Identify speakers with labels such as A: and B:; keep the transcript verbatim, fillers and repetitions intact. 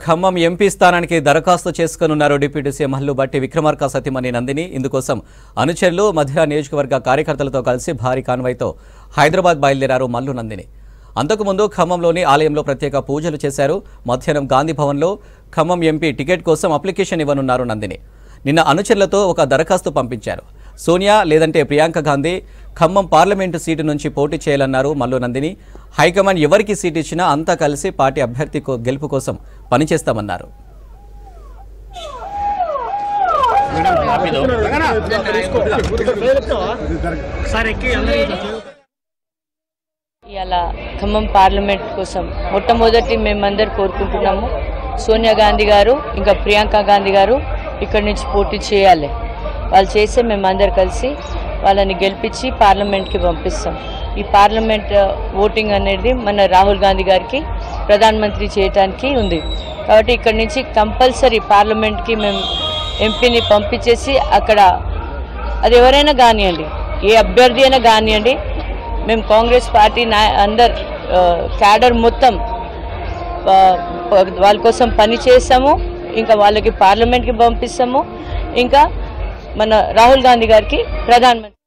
A: Khammam MP స్థానానికి దరఖాస్తు చేసుకున్నారు డిప్యూటీ సీఎం మల్లుబట్టి విక్రమార్క సతీమణి నందిని. ఇందుకోసం అనుచరులు మధ్య నియోజకవర్గ కార్యకర్తలతో కలిసి భారీ కాన్వాయ్తో హైదరాబాద్ బయలుదేరారు మల్లు నందిని. అంతకుముందు ఖమ్మంలోని ఆలయంలో ప్రత్యేక పూజలు చేశారు. మధ్యాహ్నం గాంధీ భవన్లో ఖమ్మం ఎంపీ టికెట్ కోసం అప్లికేషన్ ఇవ్వనున్నారు నందిని. నిన్న అనుచరులతో ఒక దరఖాస్తు పంపించారు. సోనియా లేదంటే ప్రియాంక గాంధీ ఖమ్మం పార్లమెంటు సీటు నుంచి పోటీ చేయాలన్నారు మల్లు నందిని. హైకమాండ్ ఎవరికి సీటు ఇచ్చినా అంతా కలిసి పార్టీ అభ్యర్థి గెలుపు కోసం పనిచేస్తామన్నారు.
B: ఇలా ఖమ్మం పార్లమెంట్ కోసం మొట్టమొదటి మేమందరు కోరుకుంటున్నాము. సోనియా గాంధీ గారు ఇంకా ప్రియాంక గాంధీ గారు ఇక్కడి నుంచి పోటీ చేయాలి. వాళ్ళు చేస్తే మేమందరు కలిసి వాళ్ళని గెలిపించి పార్లమెంట్కి పంపిస్తాం. ఈ పార్లమెంట్ ఓటింగ్ అనేది మన రాహుల్ గాంధీ గారికి ప్రధానమంత్రి చేయడానికి ఉంది. కాబట్టి ఇక్కడి నుంచి కంపల్సరీ పార్లమెంట్కి మేము ఎంపీని పంపించేసి అక్కడ అది ఎవరైనా కానివ్వండి, ఏ అభ్యర్థి అయినా కానివ్వండి, మేము కాంగ్రెస్ పార్టీ నా అందరు క్యాడర్ మొత్తం వాళ్ళ కోసం పని చేస్తాము. ఇంకా వాళ్ళకి పార్లమెంట్కి పంపిస్తాము. ఇంకా మన రాహుల్ గాంధీ గారికి ప్రధానమంత్రి